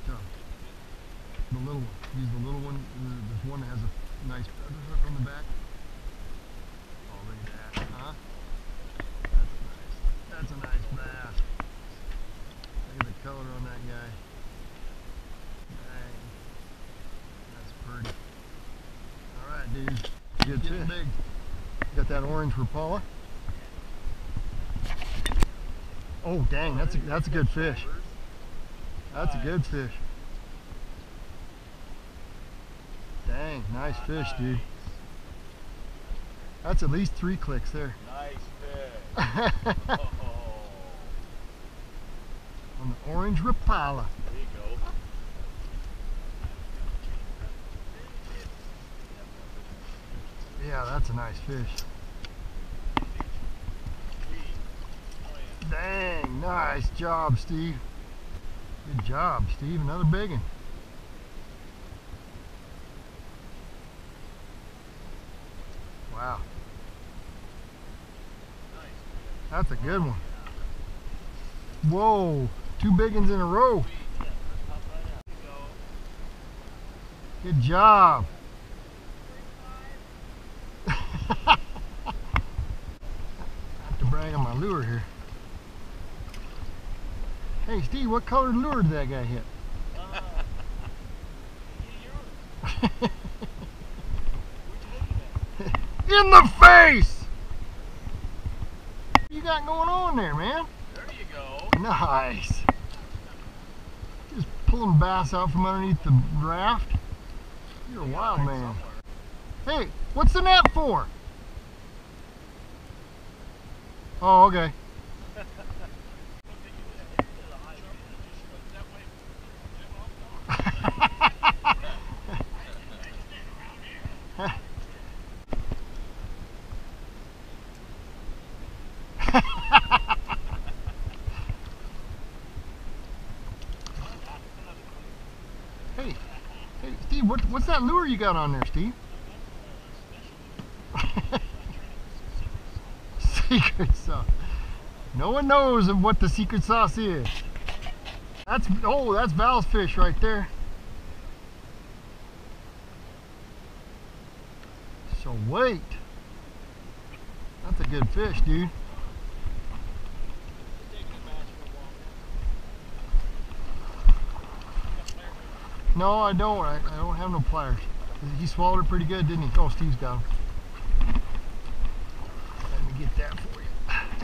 tough. The little one. Use the little one. There's one that has a nice feather hook on the back. Oh, look at that. Huh? That's a nice bass. Look at the color on that guy. Dang. That's pretty. Alright, dude. Good fish. Big. Got that orange Rapala. Oh dang, that's a good fish. That's a good fish. Dang, nice fish, dude. That's at least 3 clicks there. Nice fish. On the orange Rapala. There you go. Yeah, that's a nice fish. Dang, nice job, Steve. Good job, Steve. Another big one. Wow. That's a good one. Whoa, 2 big ones in a row. Good job. I have to brag on my lure here. Hey Steve, what colored lure did that guy hit? In the face! What you got going on there, man? There you go. Nice. Just pulling bass out from underneath the raft. You're a wild man. Hey, what's the net for? Oh, okay. Hey, Steve, what's that lure you got on there, Steve? Secret sauce. No one knows what the secret sauce is. That's Val's fish right there. So wait. That's a good fish, dude. No, I don't. I don't have no pliers. He swallowed it pretty good, didn't he? Oh, Steve's got him. Let me get that for you.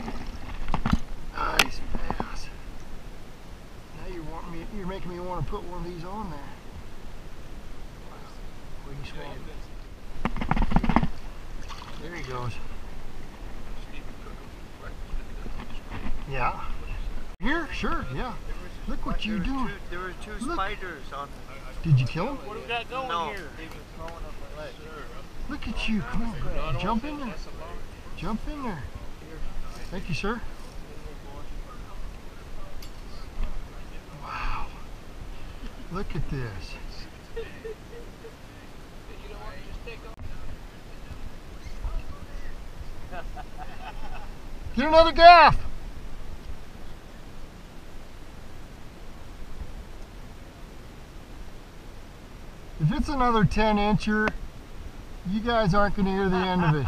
Nice bass. Now you're making me want to put one of these on there. Where you swallowed? There he goes. Yeah. Here? Sure, yeah. Look what you're doing. There were two spiders on it. Did you kill them? What do we got going here? They were crawling up my leg. Look at you. Come on. Jump in there. Jump in there. Thank you, sir. Wow. Look at this. Get another gaff. If it's another 10-incher, you guys aren't going to hear the end of it.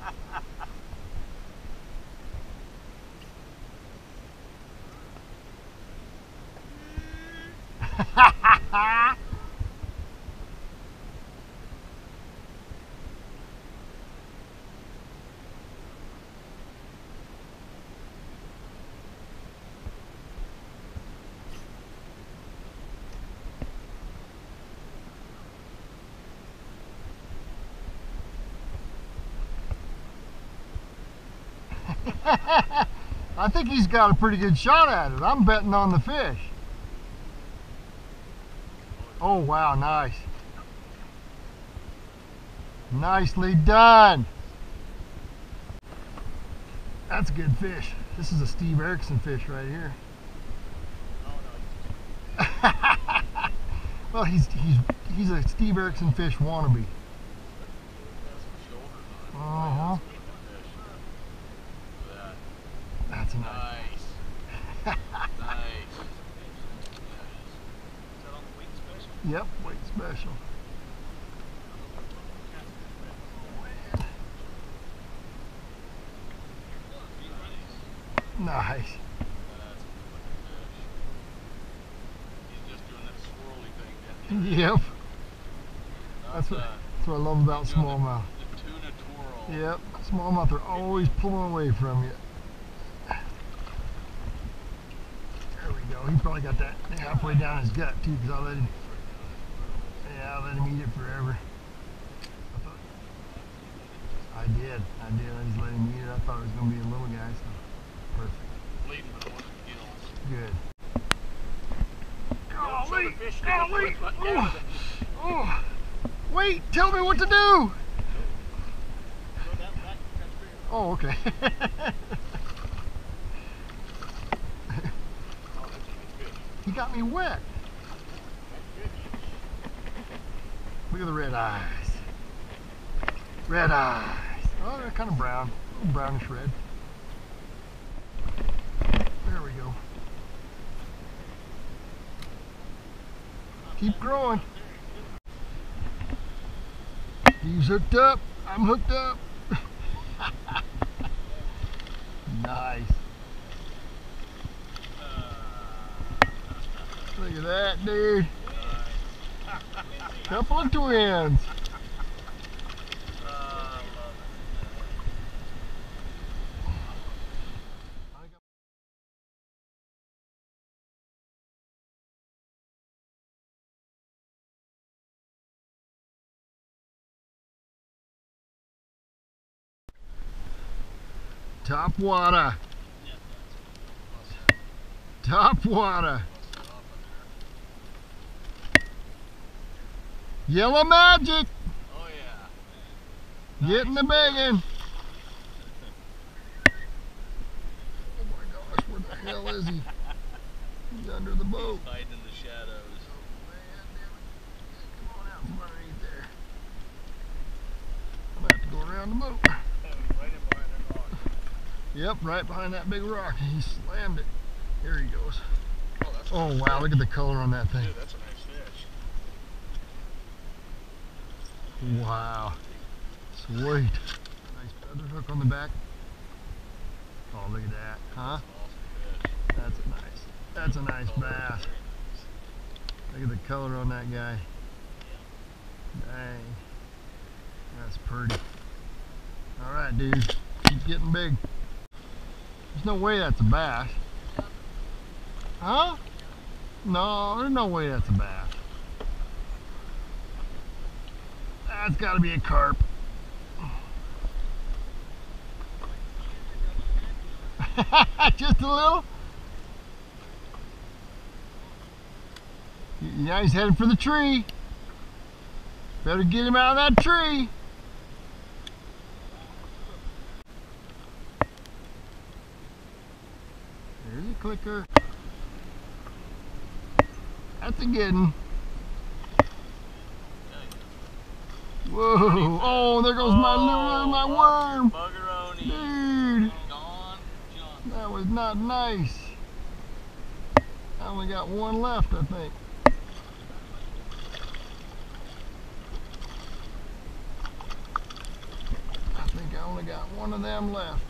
I think he's got a pretty good shot at it. I'm betting on the fish. Oh wow, nice. Nicely done. That's a good fish. This is a Steve Erickson fish right here. Well, he's a Steve Erickson fish wannabe. Uh-huh. That's nice. Nice. Is that on Yep, weight special. Nice. He's just doing that swirly thing. Yep. That's what I love about smallmouth. The tuna twirl. Yep, smallmouth are always pulling away from you. There we go. He probably got that halfway down his gut too, because I let him. Yeah, I let him eat it forever. I did. I just let him eat it. I thought it was going to be a little guy, so perfect. Leading with one of the gills. Good. Golly! Golly! Oh, oh. Wait! Tell me what to do! Oh, okay. He got me wet. Look at the red eyes. Red eyes. Oh, they're kind of brown. A little brownish red. There we go. Keep growing. He's hooked up. I'm hooked up. Nice. Look at that, dude. Couple of twins. Top water. Top water. Yellow magic. Oh yeah. Getting the biggin. Oh my gosh, where the hell is he? He's under the boat. Hiding in the shadows. Oh man, damn it. Come on out from underneath there. I'm gonna have to go around the boat. Right in behind that rock. Yep, right behind that big rock. He slammed it. Here he goes. Oh, that's Oh wow, look at the color on that thing. Dude, that's a nice fish. Wow. Sweet. Nice feather hook on the back. Oh, look at that. Huh? That's a nice bass. Look at the color on that guy. Dang. That's pretty. Alright, dude. Keep getting big. There's no way that's a bass. Huh? No, there's no way that's a bass. That's got to be a carp. Just a little? Yeah, he's heading for the tree. Better get him out of that tree. There's a clicker. That's a good one. Whoa! Oh, there goes my worm, Buggeroni. dude. Gone, John. That was not nice. I only got one left, I think. I think I only got one of them left.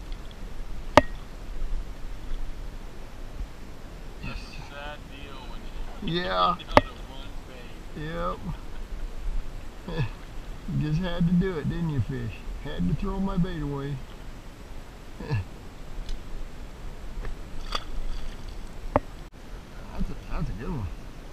Yes. Sad deal when you Yeah. down to one bait. Yep. You just had to do it, didn't you, fish? Had to throw my bait away. That's a good one.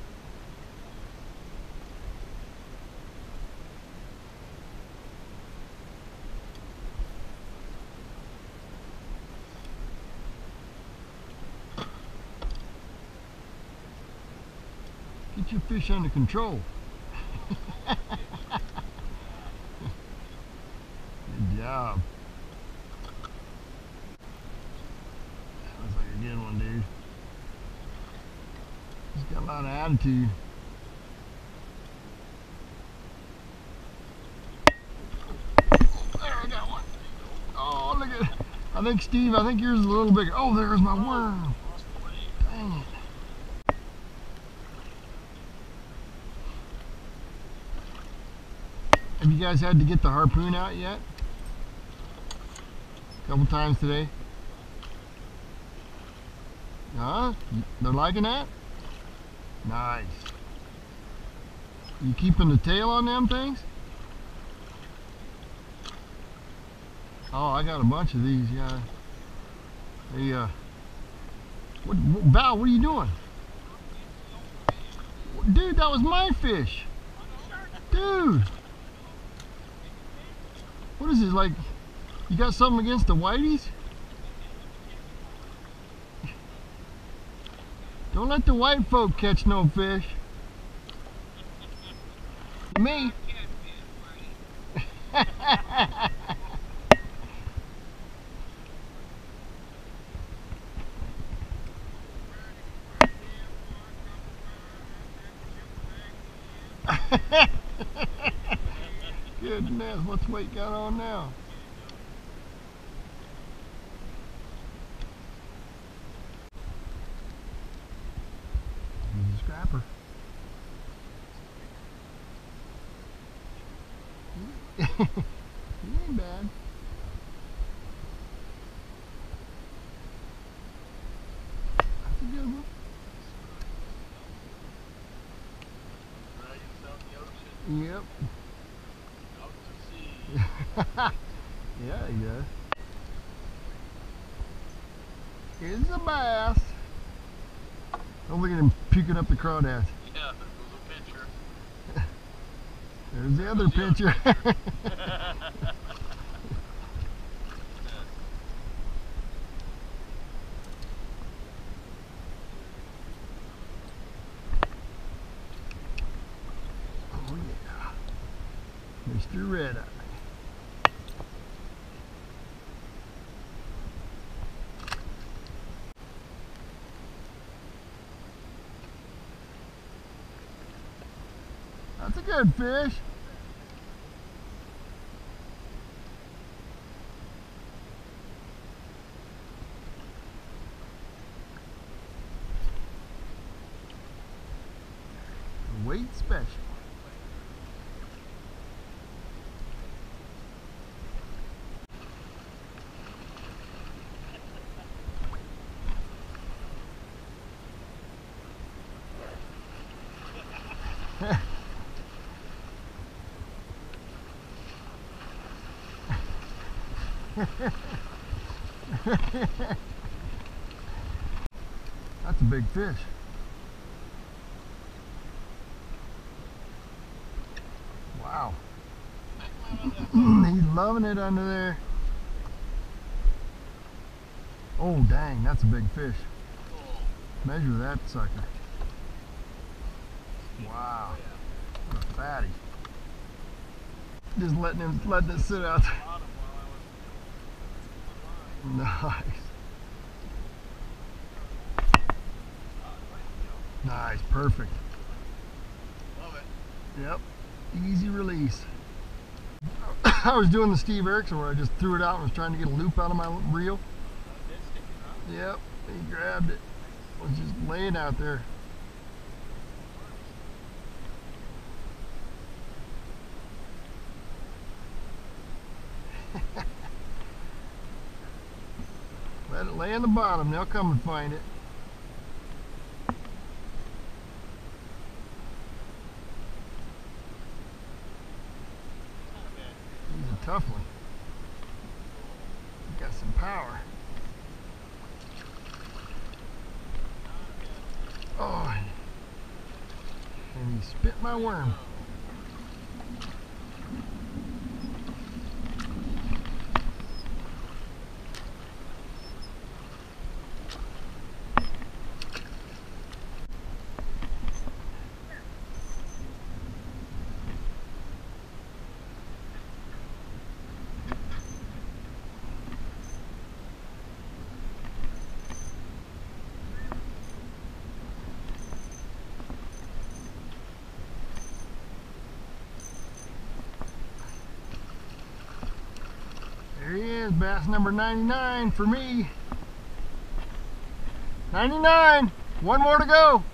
Get your fish under control. Good job. That looks like a good one, dude. He's got a lot of attitude. There, I got one. Oh, look at it. I think, Steve, I think yours is a little bigger. Oh, there's my worm. Dang it. Have you guys had to get the harpoon out yet? A couple times today? Huh? They're liking that? Nice. You keeping the tail on them things? Oh, I got a bunch of these, yeah. Hey, Val, what are you doing? Dude, that was my fish. Dude. What is this, like, you got something against the whiteys? Don't let the white folk catch no fish. Me. Goodness, what's weight got on now? He's a scrapper. He ain't bad. That's a good one. Yep. Out to sea. Yeah, he does. It's a bass. Don't look at him puking up the crawdads. Yeah, there goes a picture. There's the other picture. Oh yeah, Mr. Red Eye. That's a good fish. Weight special. That's a big fish. Wow. He's loving it under there. Oh dang, that's a big fish. Measure that sucker. Wow. What a fatty. Just letting it sit out there. Nice. Nice, perfect. Love it. Yep, easy release. I was doing the Steve Erickson where I just threw it out and was trying to get a loop out of my reel. Yep, he grabbed it. Was just laying out there. Let it lay on the bottom, they'll come and find it. He's a tough one. He's got some power. Oh, and he spit my worm. There he is, bass number 99 for me. 99, one more to go.